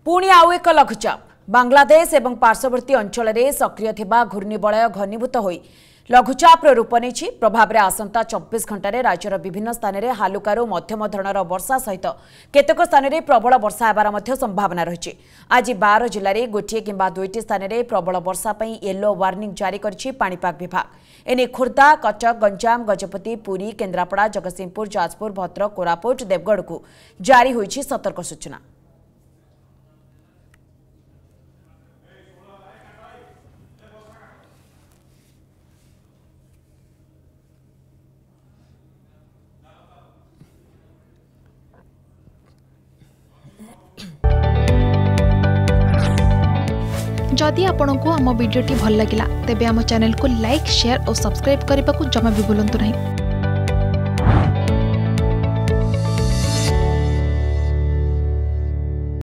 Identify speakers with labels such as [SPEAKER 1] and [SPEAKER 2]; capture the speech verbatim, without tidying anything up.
[SPEAKER 1] पुणी आउ एक लघुचाप बांग्लादेश एवं पार्श्ववर्ती अंचल में सक्रिय थिबा घूर्णिबलय घनीभूत होई लघुचापर रूप नहीं प्रभाव में आसंता चौबीस घंटे राज्यर विभिन्न स्थान में हालुकारु मध्यम धरणर वर्षा सहित केतेक स्थान में प्रबल वर्षा होबार संभावना रही। आज बार जिले में गोटे किंबा दुईटी स्थान में प्रबल वर्षा पई येलो वार्निंग जारी करिछि पाणीपाग विभाग। एने खुर्दा, कटक, गंजाम, गजपति, पुरी, केन्द्रापड़ा, जगतसिंहपुर, जाजपुर, भद्रक, कोरापुट, देवगढ़ को जारी होइछि सतर्क सूचना।
[SPEAKER 2] जदि आपंक आम भिडी भल लगा तेब आम चैनल को लाइक, शेयर और सब्सक्राइब करने को जमा भी भूलु नहीं।